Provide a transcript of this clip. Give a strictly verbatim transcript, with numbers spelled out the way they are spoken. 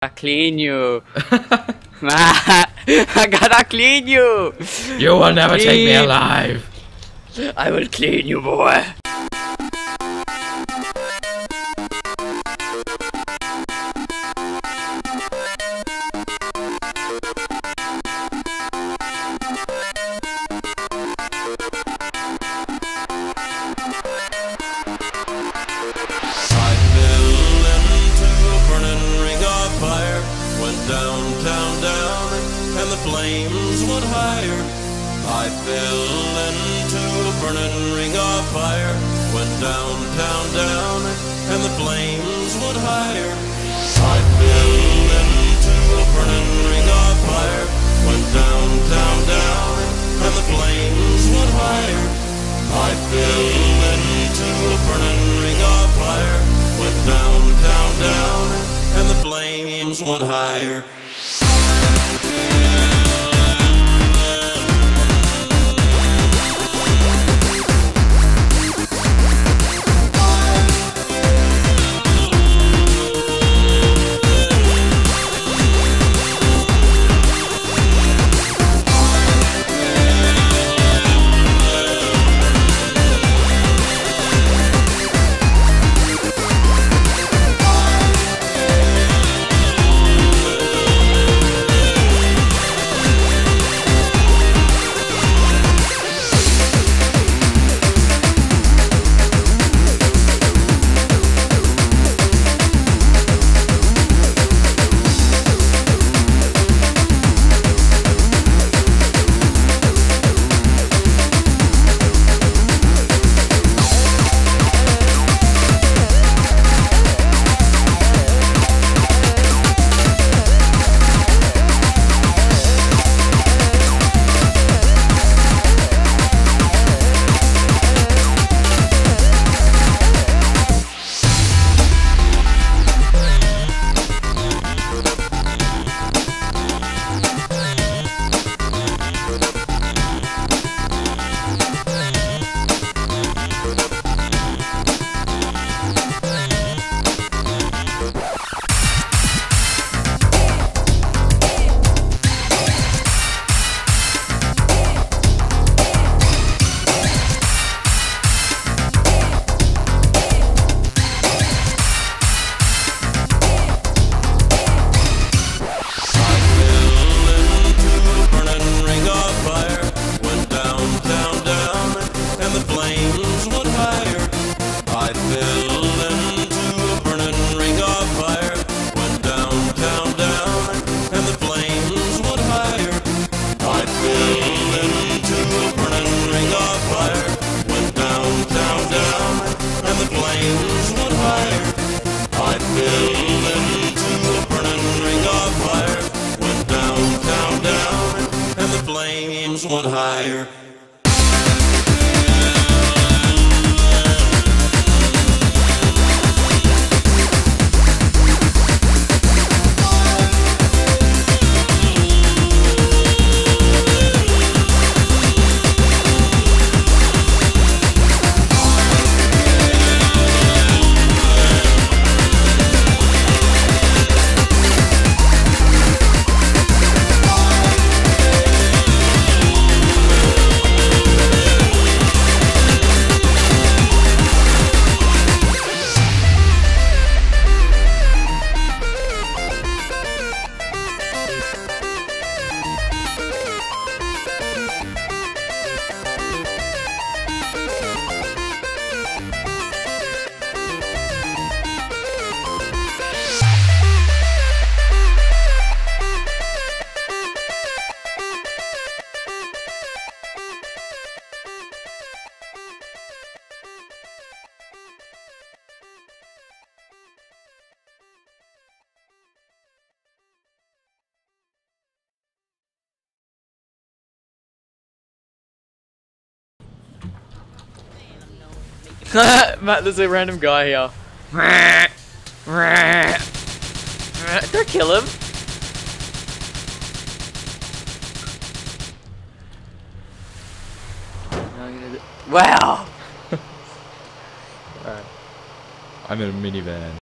I clean you. I gotta clean you. You will never clean. take me alive. I will clean you, boy. Down, down, down, and the flames went higher. I fell into a burning ring of fire. Went down, down, down, and the flames went higher. I fell into a burning ring of fire. Went down, down, down, and the flames went higher. I fell into a burning ring of fire. Went down, down, down, and the flames went higher. Went higher. Matt, there's a random guy here. Did I kill him? Wow! I'm in a minivan.